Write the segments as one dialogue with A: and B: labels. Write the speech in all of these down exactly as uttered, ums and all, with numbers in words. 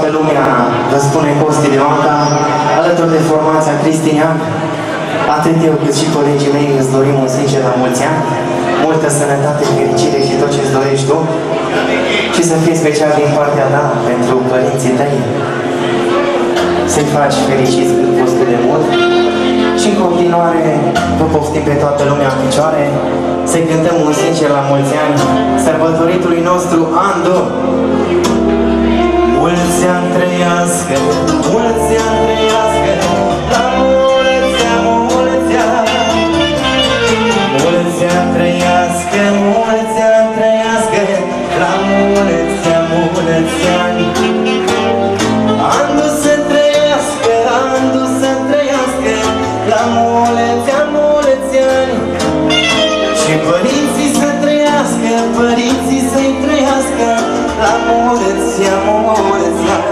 A: toată lumea vă spune Costi de Oanca, alături de formația Cristinian. Atât eu cât și colegii mei îți dorim un sincer la mulți ani, multă sănătate, fericire și tot ce-ți dorești tu și să fii special din partea ta pentru părinții tăi, să-i faci fericiți cât poți cât de mult și în continuare vă poftim pe toată lumea în picioare să-i cântăm un sincer la mulți ani sărbătoritului nostru Andu. Mulți ani trăiască, mulți ani trăiască, la mulți ani, mulți ani. Mulți ani trăiască, mulți ani trăiască, la mulți ani, mulți ani. Andu să trăiască, Andu să trăiască, la mulți ani, mulți ani. Și părinții să trăiască, părinții să-i trăiască, la mulți ani, mulți ani.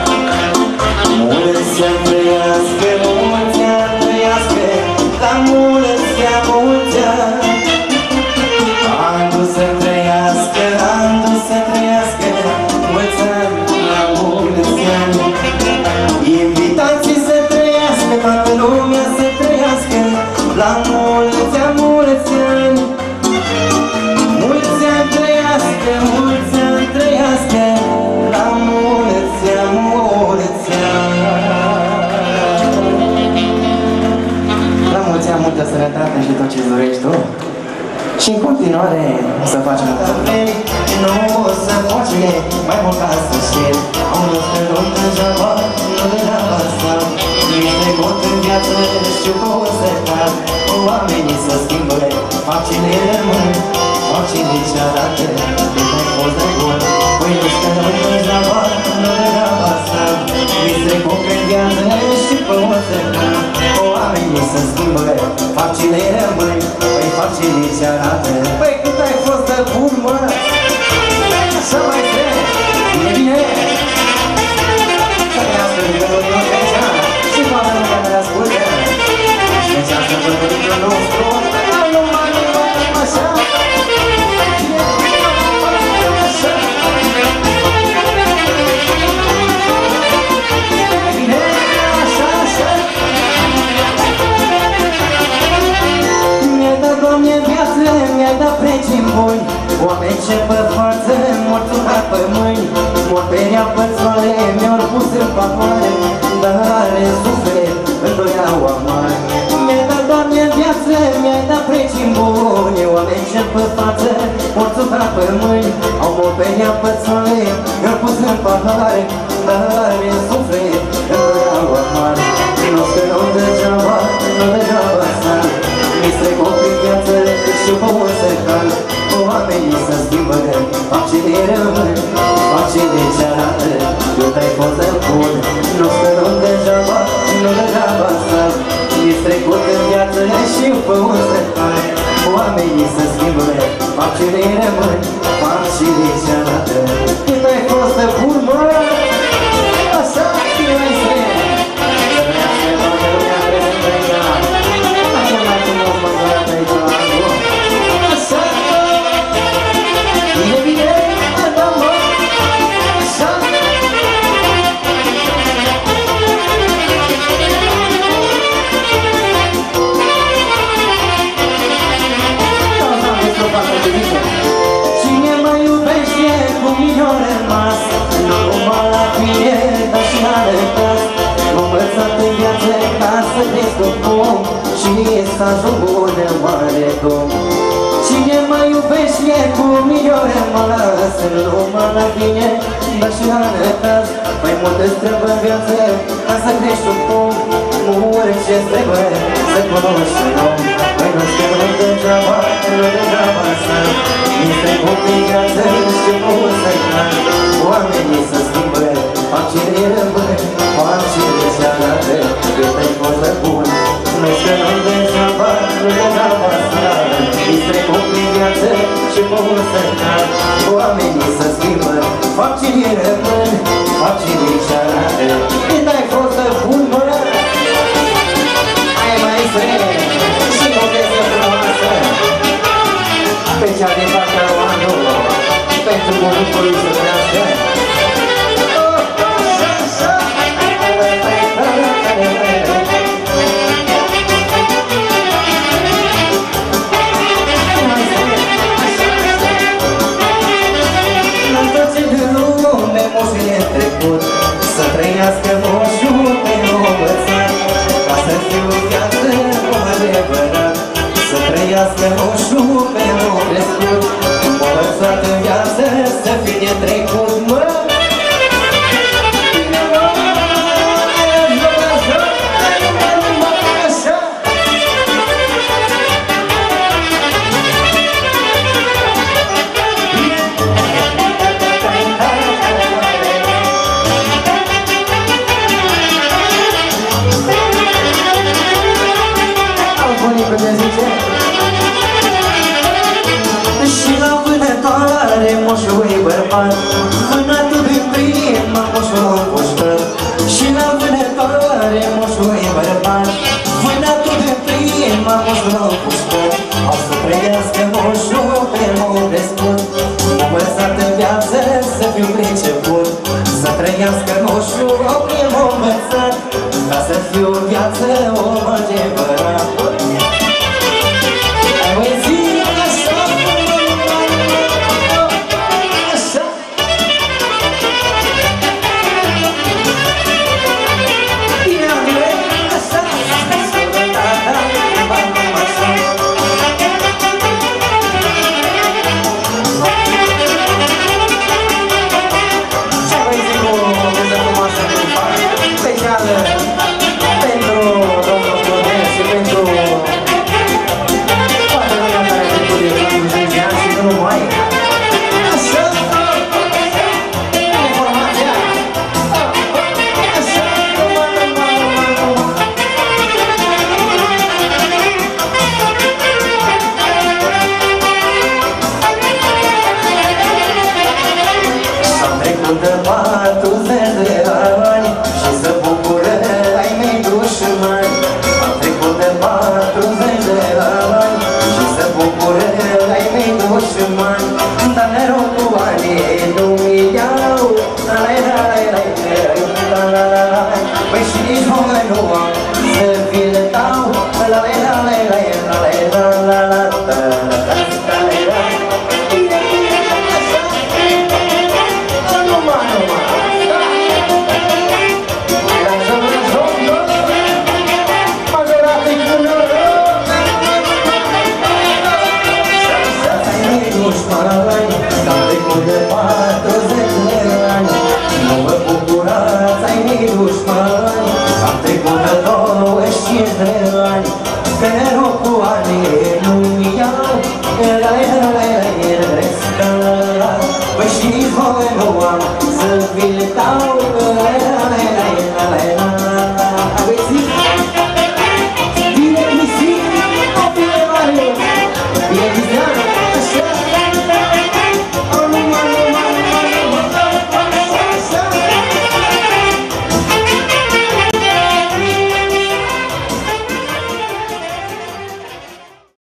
A: Mulți ani trăiască, mulți ani trăiască, la mulți ani, mulți ani. Andu să trăiască, Andu să trăiască, mulți ani, la mulți ani. Invitații să trăiască, toată lumea să trăiască, la mulți ani, mulți ani. Mulți ani trăiască, mulți ani trăiască, la mulți ani, mulți ani. La mulți ani, multă sănătate și tot ce-ți dorești tu. Și în continuare să facem o vrei, nu o să faci mai mult ca să știi. Am născut degeaba, nu degeaba asta. Nici trecut în viață, știu că o să fac. Oamenii să schimbă, facile rămân, facile ce arată, cât ai fost de bun. Păi născut degeaba, nu degeaba asta. Nici trecut în viață, știu că o să fac. Oamenii să schimbă, facile rămân, păi facile ce arată. Păi cât ai fost de bun, mă! Așa mai trebuie, e bine! Să trească nivelul nostru așa, și toată lumea ne ascultă. Și încească părintul nostru, nu mai numai așa. Așa! E bine, așa, așa! Mi-ai dat, Doamne, viață, mi-ai dat precii buni. Oameni ce pe față, mulțumesc pe mâini. Mor pe ea pe soare, mi-au pus în pavoare, dar în suflet îndoiau amare. Mi-ai dat, Doamne, viață, mi-ai dat precii buni. Oameni ce pe față, mulțumesc pe mâini. Au mor pe ea pe soare, mi-au pus în pavoare, dar în suflet îndoiau amare. Nu știu, nu degeaba, nu degeaba asta. Mi-i strecot prin viață, știu că o să cal. Oamenii să schimbă, facile rămân, facile ce arată, cât ai fost de bun. Nu știu, nu degeaba, nu degeaba asta. Mi-i strecot în viață, știu că o să cal. Oamenii să schimbă, facile rămân, facile ce arată, cât ai fost de bun, mă! Așa știu mai strâng. Cine mă iubește cu mi-o rămas, nu numai la tine, dar și arătas. M-am învățat în viață ca să cresc un om și să ajung un mare om. Cine mă iubește cu mi-o rămas, nu numai la tine, dar și arătas. Mai mult îți trebuie în viață ca să crești un om, nu orice-ți trebuie să cunoști un om. Mai nu știu, nu degeaba, nu degeaba asta. Mi-i trecut prin viață, știu că o să-i cal. Oamenii să schimbă, facile rămân, facile ce arată, cât ai fost de bun. Nu știu, nu degeaba, nu degeaba asta. Mi-i trecut prin viață, știu că o să-i cal. Oamenii să schimbă, facile rămân, facile ce arată, cât ai fost de bun, mă! Hai mai strâng, și o piesă frumoasă, pe cea din partea lui Andu, pentru bunicului să trească. Oh, așa! trăiască moșul meu învățat, ca să fiu viață cu adevărat. Să trăiască moșul meu crescut, învățat în viață să fie trecut, mă! Și la vânătoare moșul-i bărbat, vânatul din prima moșul puștat. Și la vânătoare moșul-i bărbat, vânatul din prima moșul puștat. O să trăiască moșul pe nou crescut, învățat în viață să fiu priceput. Să trăiască moșul pe nou învățat, ca să fiu viață om adevărat. De patul verde